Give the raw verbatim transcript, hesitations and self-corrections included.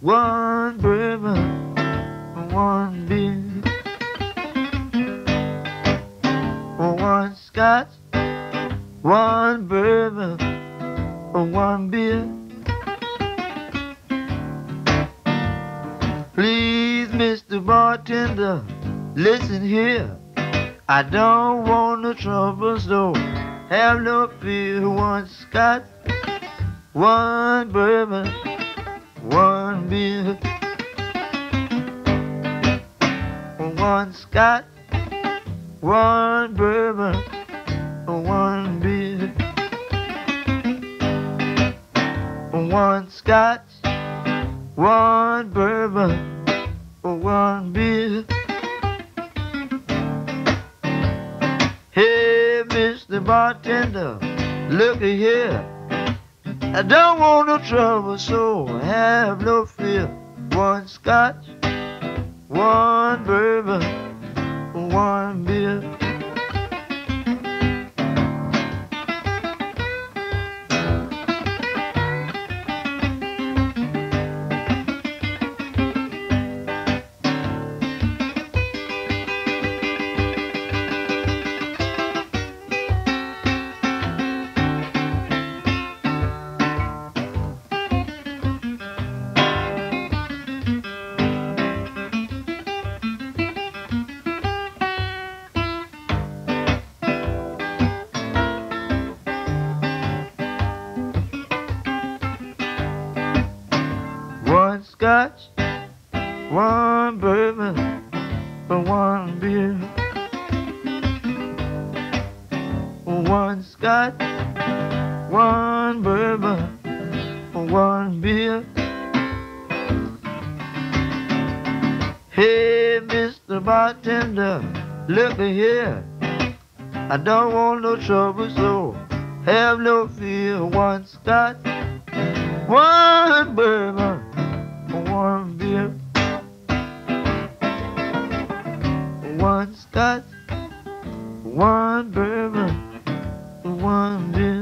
one bourbon, one beer, one scotch, one bourbon, one beer. Please, Mister Bartender, listen here. I don't want no trouble, so have no fear. One scotch, one bourbon, one beer. One scotch, one bourbon, one beer. One scotch, one bourbon, one beer. Hey, Mister Bartender, looky here. I don't want no trouble, so have no fear. One scotch, one bourbon, one beer. One scotch, one bourbon, one beer. One scotch, one bourbon, one beer. Hey, Mister Bartender, look here. I don't want no trouble, so have no fear. One scotch, one bourbon, one beer. One scotch, one bourbon, one beer.